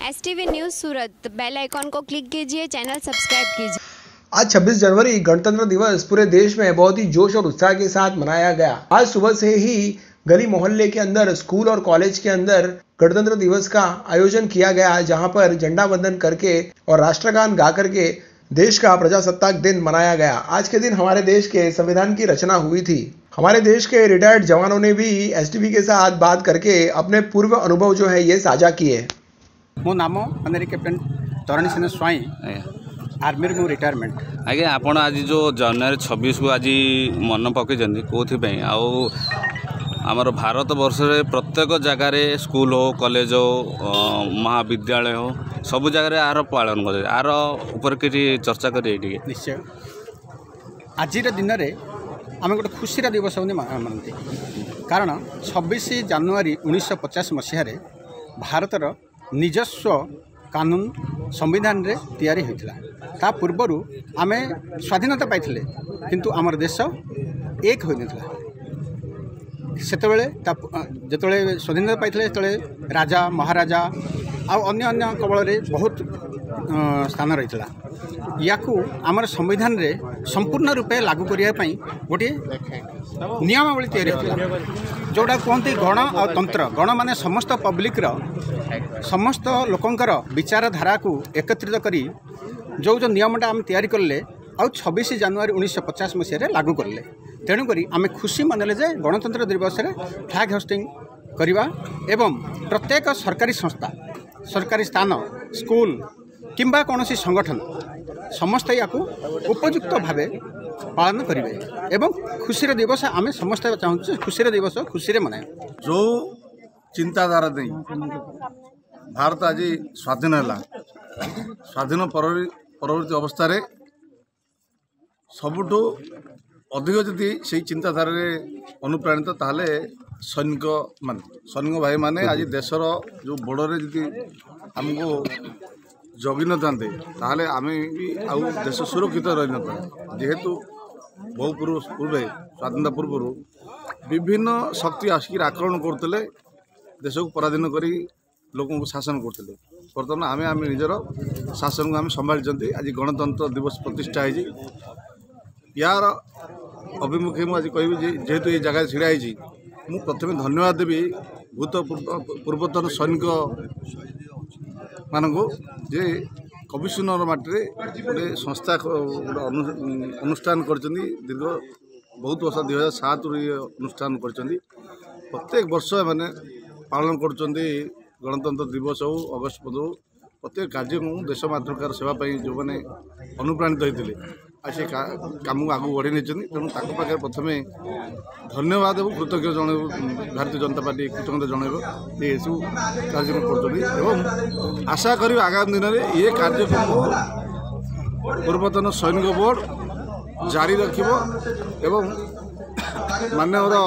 STV news Surat, bell icon को click कीजिए, channel subscribe कीजिए। आज 26 जनवरी गणतंत्र दिवस पूरे देश में बहुत ही जोश और उत्साह के साथ मनाया गया। आज सुबह से ही गली मोहल्ले के अंदर, स्कूल और कॉलेज के अंदर गणतंत्र दिवस का आयोजन किया गया, जहां पर झंडा वंदन करके और राष्ट्रगान गा करके देश का प्रजासत्ताक दिन मनाया गया। आज के दिन हमारे देश के संविधान की रचना हुई थी। हमारे देश के रिटायर्ड जवानों ने भी STV के साथ बात करके अपने पूर्व अनुभव जो है ये साझा किए। मो नाम अनेरी कैप्टन तरुणी सेन स्वाई, आर्मी मु रिटायरमेंट। आज्ञा आपण आज जो जनवरी 26 को आज मन पकईं कौन आमर भारत वर्ष रे प्रत्येक जगार स्कूल हो, कॉलेज हो, महाविद्यालय हो, सब जगह यार पालन कर यार ऊपर किसी चर्चा करिए। निश्चय आज दिन में आम गोटे खुशी दिवस मानते, कारण 26 जनवरी 1950 मसीह भारतर निजस्व कानून संविधान रे तैयारी होता। ता पूर्वर आम स्वाधीनता पाइथिले, किंतु आमर देश एक हो नथिला। सेतबेले जेतबेले स्वाधीनता पाइथिले सेतबेले राजा महाराजा अन्य अन्य कबल रे बहुत स्थान रही। याकू आमर संविधान रे संपूर्ण रूपे लागू करिया पई गोटे नियमावली तैयारी होता, जोड़ा कहते गण और तंत्र। गण माने समस्त पब्लिक समस्त लोकंकर विचारधारा को एकत्रित करी जो नियमटा आम तैयारी करले आ 26 जनवरी 1950 मसीह लागू करले। तेणुक आम खुशी मनले जे गणतंत्र दिवस रे फ्लैग होस्टिंग करवा एवं प्रत्येक सरकारी संस्था, सरकारी स्थान, स्कूल किंबा कौन संगठन समस्त या उपयुक्त भाव पालन करेंगे एवं खुशी दिवस आम समस्त चाहूँ खुशी दिवस खुशी मनाए। जो चिंताधारा नहीं भारत आज स्वाधीन है, स्वाधीन परवर्ती अवस्था सबुठू अधिक जदि से चिंताधारा अनुप्राणित ताहले सैनिक भाई माने आज देशर जो बॉर्डर जी आमको जगी न था ताहले आम भी आउ देश सुरक्षित रही न था। जेहेतु बहु पूर्वे स्वाधीनता पूर्व विभिन्न शक्ति आसिक आक्रमण करते देश को पराधीन करी लोक शासन करते। बर्तमान आम आम निजर शासन को आम संभाली। आज गणतंत्र दिवस प्रतिष्ठा है, यार अभिमुखे मुझे कह जेहेतु ये जगह ढड़ा है, मुझे प्रथम धन्यवाद देवी पूर्वतन सैनिक मानक जे कमिशनर माटी गोटे संस्था गोटे अनुष्ठान कर दीर्घ बहुत वर्ष 2007 अनुष्ठान कर प्रत्येक वर्ष मैंने पालन कर गणतंत्र दिवस हो, अगस्त 15 हो, प्रत्येक कार्यक्रम देश मातृकार सेवाई जो मैंने अनुप्राणित होते से कम को आगे बढ़ी नहीं। तेणु पाखे प्रथम धन्यवाद और कृतज्ञ जन भारतीय जनता पार्टी कृतज्ञता जनइब ये सब कार्यक्रम कर आशा करी आगामी दिन में ये कार्यक्रम पूर्वतन सैनिक बोर्ड जारी रखिब एवं माननीय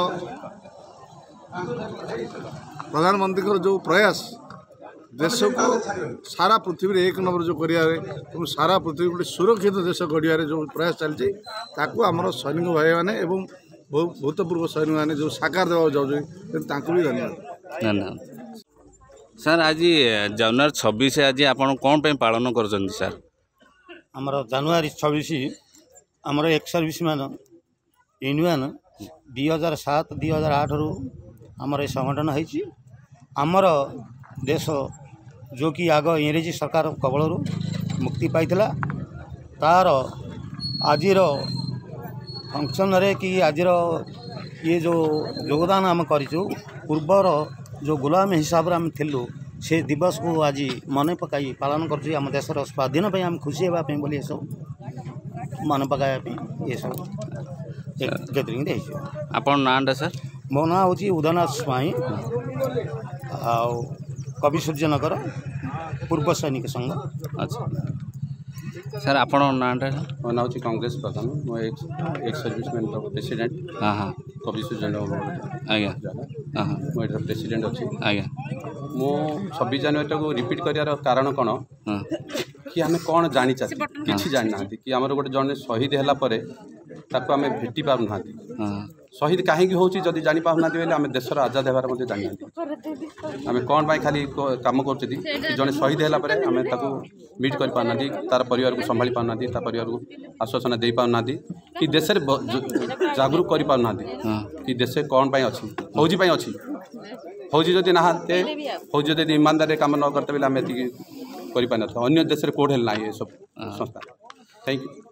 प्रधानमंत्री जो प्रयास देश को सारा पृथ्वी एक नंबर जो करियारे सारा पृथ्वी गोटे सुरक्षित देश गढ़ियारे जो प्रयास चलती आमर सैनिक भाई मैंने एवं भूतपूर्व सैनिक मैंने जो साकार देवा जाऊँ भी धन्यवाद। सर आज जनवरी 26 आज आप कौन पालन कर सर? आमर जनवरी 26 आमर एक सर्विस मैन यूनियन 2007-2008 रु आमर ये संगठन है। आमर देश जो कि आग इंग्रेज सरकार कबल मुक्ति पाइथिला, तार आजिर फंक्शन रे कि आजिर ये जो योगदान आम करूँ पूर्वर जो गुलाम हिसाब से आम थिलु से दिवस को आज मन पकाई पालन कर आम देशर स्वाधीन पे आम खुशी होगापी बोली ये सब मन पकाया ये सब गैदरिंग आपन नाम सर? मो ना हूँ उदयनाथ स्वाई कवि सूर्यनगर पूर्व सैनिक संघ। अच्छा सर आपण नाम? मो ना हूँ कांग्रेस प्रधान, मो एक सर्विसमैन प्रेसिडेंट। हाँ हाँ कवि सूर्यनगर आज्ञा हाँ मो प्रेसिडेंट अच्छी आज्ञा। मो 26 जनवरी को रिपीट करार कारण कौन कि आम कौन जानी कि जाना कि आम गोटे जन शहीद है आम भेटी पार ना शहीद कहीं होती जानी पाना बोले आम देशर आजाद होबार जाना आम कौन पाई खाली कम कर जड़े शहीद है आम मीट कर पाना तार परिवार को संभाली पाना तार परिवार को आश्वासन दे पाना कि देश जागरूक कर पाना कि देश कौन पाई अच्छी फौजी पाई अच्छी फौजी जदि ना फौजी जब ईमानदार काम न करते बोले आम ये कर अन्य देश कोड है ना ये सब संस्था। Thank you.